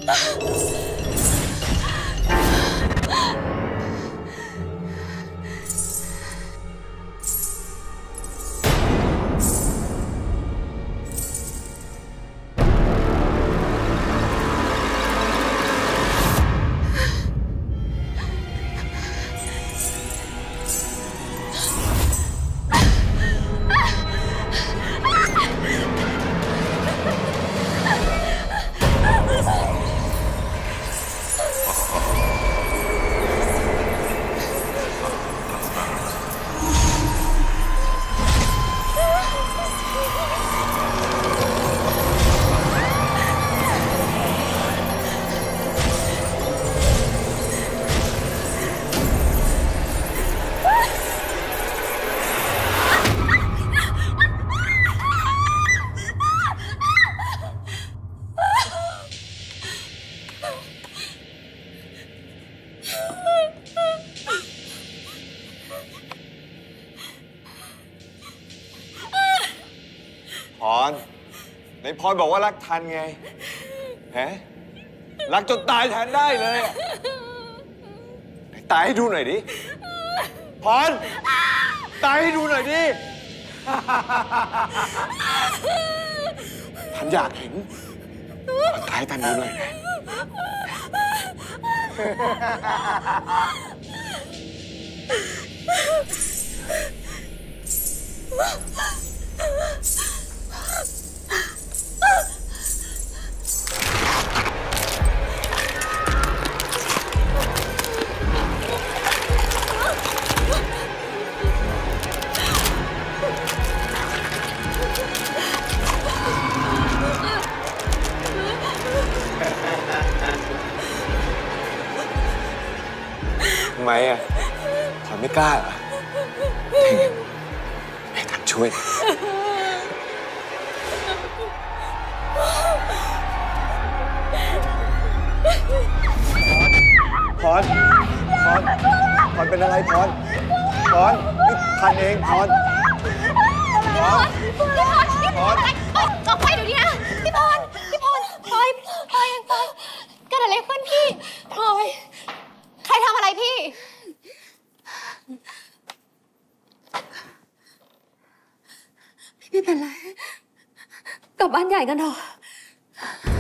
พรในพรบอกว่ารักทันไงฮะรักจนตายแทนได้เลยตายให้ดูหน่อยดิพรตายให้ดูหน่อยดิทันอยากเห็นพรตายให้ทันดูหน่อยนะทำไมอ่ะพรไม่กล้าเหรอให้ทันช่วยพรเป็นอะไรพรนี่ทันเองพรออกไปเดี๋ยวนี้นะพี่พรพลอยเกิดอะไรขึ้นพี่พลอยใครทำอะไรพี่ไม่เป็นไรกลับบ้านใหญ่กันเถอะ